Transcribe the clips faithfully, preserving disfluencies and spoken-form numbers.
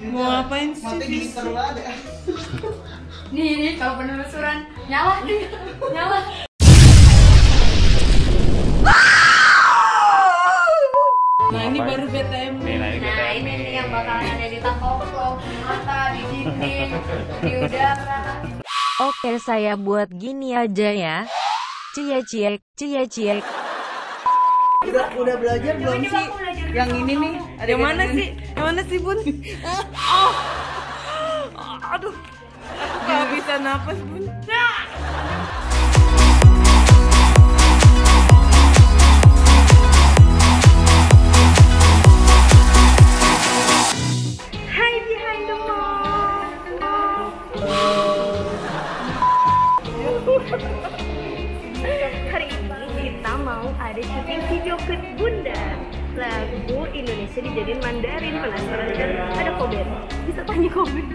Mau ngapain sih? Mati gitar ada. Nih nih kalau penelusuran nyala nih, nyala. Nah ini baru B T M. Nih, nah, ini B T M Nah ini nih yang bakalan ada di toko, di mata, di dinding, di udara. Oke, saya buat gini aja ya. Cie cie, cie cie. Udah udah belajar belum Coba sih? aku belajar Yang dulu. ini nih. Ada Yang mana sih? Yang mana sih Bun? Oh, aduh, aku gak bisa napas Bun. Hai behind the mall. Hari ini kita mau ada syuting video klip Bunda. Lagu Indonesia dijadiin Mandarin. Penasaran kan? Ada Kober. Bisa tanya Kober.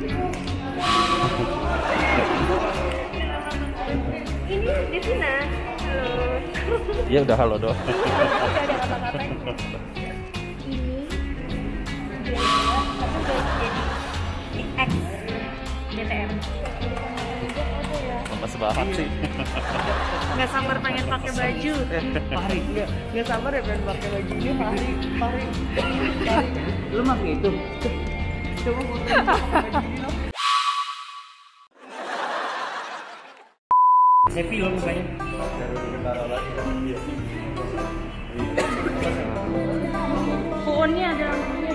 Ini Devina. Halo. Iya udah halo doang. Udah ada kata-katanya. Ini dia aku udah jadi X B T M. Lepas banget sih. Nggak sabar pengen pakai baju. Pari, nggak nggak sabar ya pengen pakai baju ini. Pari, pari, pari. Lu mah gitu. Coba fotoin baju ini lo. Happy lo mukanya. Phone-nya ada lampunya.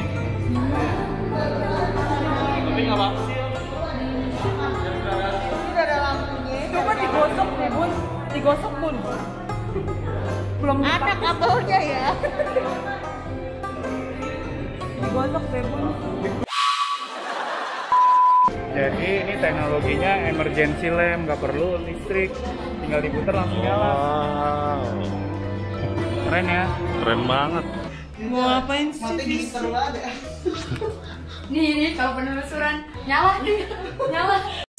Tapi nggak apa sih. Udah ada lampunya. Coba digosok deh Bun, digosok Bun. Belum Ada kabelnya ya. digosok deh Bun. Jadi ini teknologinya emergency lamp, nggak perlu listrik, tinggal diputar langsung nyala. Wow, Keren ya? keren banget. Mau ngapain sih? Mati gitar ada. Nih nih kalau penelusuran nyala nih, nyala.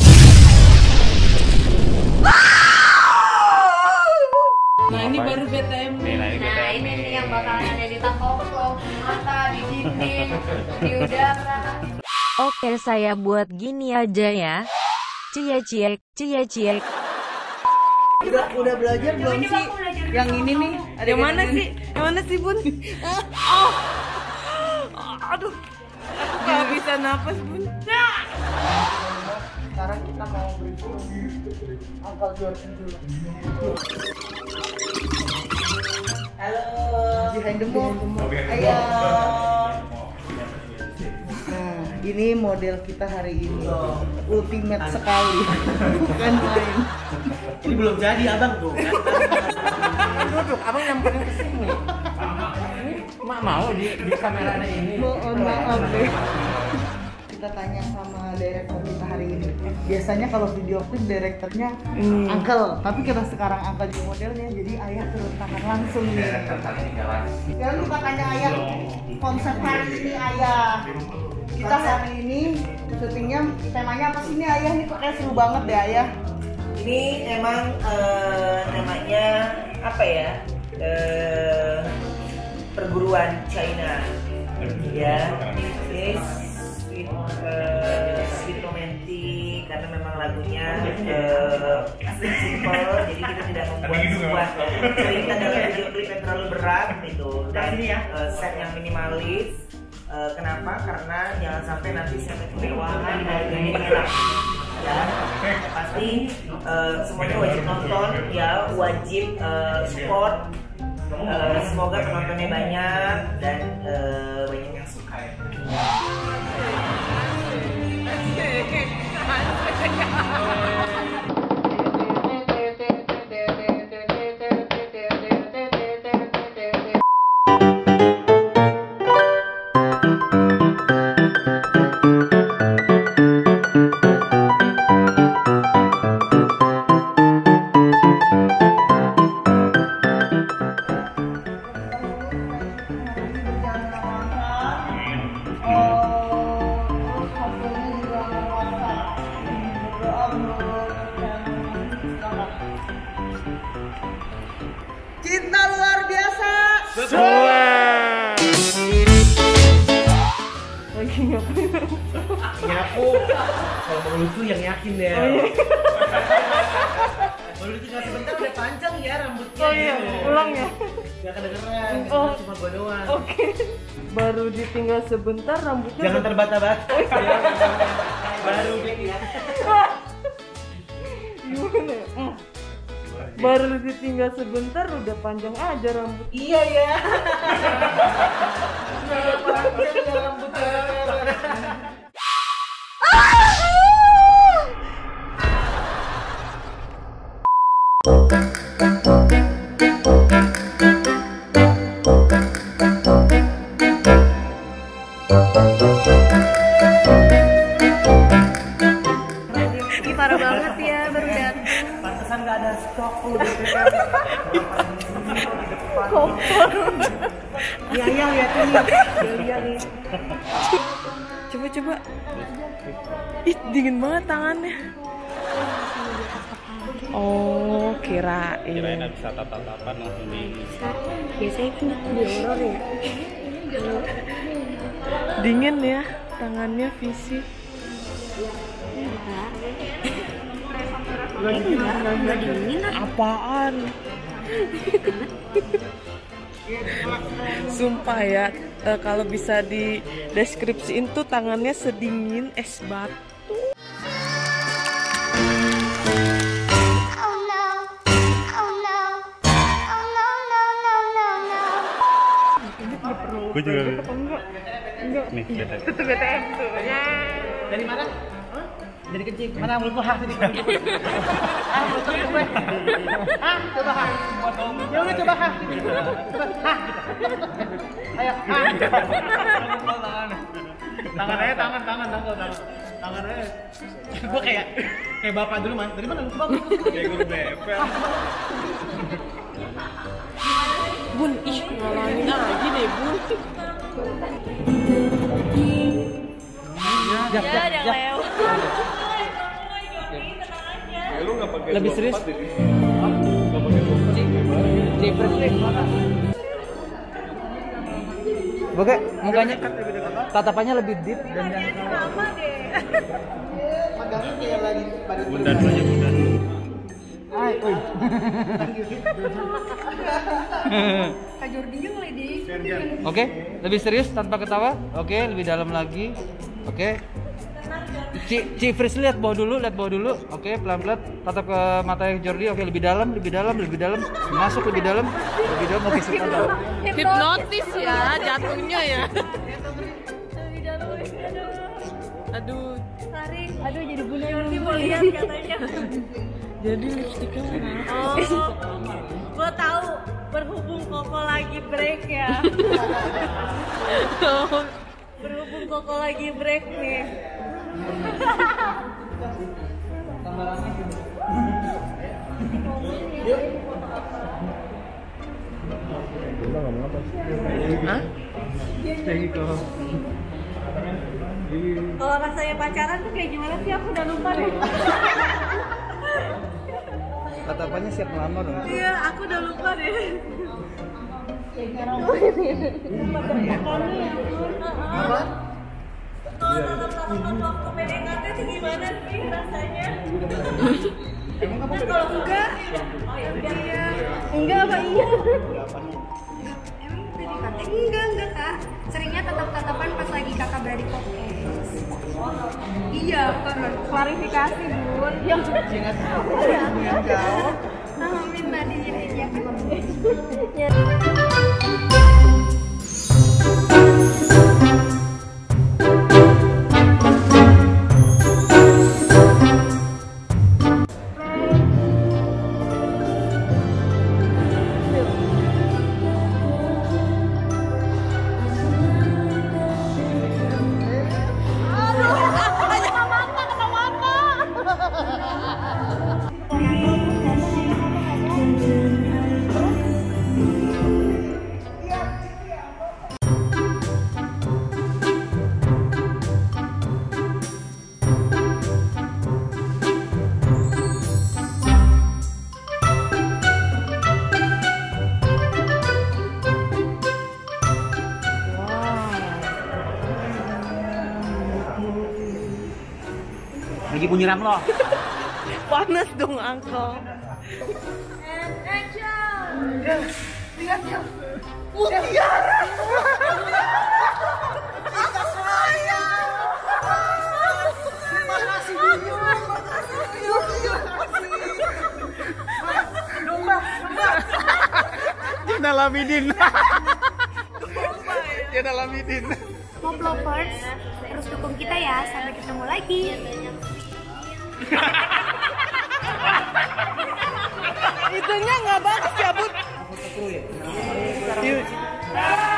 Nah ini baru B T M. Nih, nah ini B T Nah M ini nih yang bakalan ada di toko, di mata, di dinding, di udara. Oke, saya buat gini aja ya. Cie cie, cie cie. Udah udah belajar belum Coba sih? aku belajar Yang dulu. ini nih. Ada Yang mana sih? Yang mana sih Bun? Oh, aduh, aku gak bisa napas Bun. Sekarang kita mau review Uncle Jordan dulu. Halo. Behind the mall. Ayo. Nah, ini model kita hari ini. Ultimate sekali. Bukan main. Ini belum jadi abang tuh. Duduk, abang nyamperin ke sini. Mak mau di, di kamera ini. Mohon maaf deh. Kita tanya sama direktur kita hari ini. Biasanya kalau video klip direkturnya Hmm. Uncle, tapi karena sekarang Uncle jadi modelnya, jadi ayah turun tangan langsung nih. Sekarang kita tanya ayah konsep hari ini ayah. Kita hari ini syutingnya temanya apa sih ini ayah? Ini kok kayak seru banget deh ayah. Ini emang eh, namanya apa ya? Eh, perguruan China, ya. Ini sweet, eh, sweet romantic karena memang lagunya eh, simple, jadi kita tidak membuat sebuah cerita dalam video klip yang terlalu berat gitu dan eh, set yang minimalis. Eh, kenapa? Karena jangan sampai nanti set kemewahan harganya hilang. Ya, pasti uh, semuanya wajib nonton ya, wajib uh, support. Uh, semoga penontonnya banyak dan uh, banyak yang suka. Oh, Nyapu. Kalau mau lucu yang yakin deh. Oh, iya. Baru tinggal sebentar udah panjang ya rambutnya. Oh iya, ulang ya. Gak kedengeran. Oh. Cuma gua doang. Oke. Baru ditinggal sebentar rambutnya. Jangan udah- terbata-bata. Baru dilihat. Gimana ya? Hmm. Baru ditinggal sebentar udah panjang aja rambut. Iya ya. Udah panjang ya rambutnya. Ih, parah banget ya, baru datang. Pantesan gak ada stok lu gitu kan. Iya iya lihat ini. Iya nih. Coba coba. Ih, dingin banget tangannya. Oh, kirain. Kirain bisa tatap-tatapan langsung di Biasanya kan di horor ya. Dingin ya tangannya fisik. Enggak dingin lah. Apaan? Sumpah ya, eh, kalau bisa di deskripsiin tuh tangannya sedingin es batu. Oh no, oh no, oh no, no, no, no, no. Gue juga. Enggak, enggak. Nih, lihat aja. Itu B T M tuh. Ya. Dari mana? Hah? Dari kecil. Mana mulut gua? Hah, sini. Ah, mulut gua. Hah, coba hah. Ya udah coba hah. Coba hah. Ayo, hah. Tangan aja, tangan, tangan, tangan, tangan. Tangan aja. Gua kayak kayak bapak dulu, Man. Dari mana lu coba? Kayak guru B P. Bun, ih ngalangin aja deh Bun. Ya, ya, ya. Lebih serius? Oke, mukanya tatapannya lebih deep dan yang Bunda dulu aja, bunda dulu. Hai, oi. Oke, lebih serius tanpa ketawa. Oke, lebih dalam lagi. Oke. Ci, Ci Fris lihat bawah dulu, lihat bawah dulu. Oke, pelan-pelan tatap ke mata Jordi. Oke, lebih dalam, lebih dalam, lebih dalam. Masuk lebih dalam. Lebih dalam. Oke, suka dalam. Hipnotis ya jatuhnya ya. Aduh, Tarik. Aduh, jadi bunda Jordi mau lihat katanya. jadi lipstiknya mana? Oh, gua tahu. Berhubung Koko lagi break ya. Berhubung Koko lagi break nih. Hah? Kalau rasanya pacaran tuh kayak gimana sih? Aku udah lupa deh. Tatapannya siap melamar dong. Iya, aku udah lupa deh. Apa? Kalau tatap-tatapan waktu P D K T itu gimana sih rasanya? Nah, kalau enggak, iya. Enggak apa iya? Emang P D K T? Enggak, enggak kak. Seringnya tatap-tatapan pas lagi kakak beradik podcast. Iya, bukan klarifikasi bun. Yang Jangan yang jauh. Amin tadi jadinya kan. Lagi bunyi ram lo. Panas dong, Uncle. And action. Lihat ya. Mutiara. Kita sayang. Terima kasih Dio. Terima kasih Dio. Terima kasih. Domba, domba. Jena Lamidin. Jena Lamidin. Mob lovers, terus dukung kita ya. Sampai ketemu lagi. Itunya nggak bagus ya, Bud. Yuk.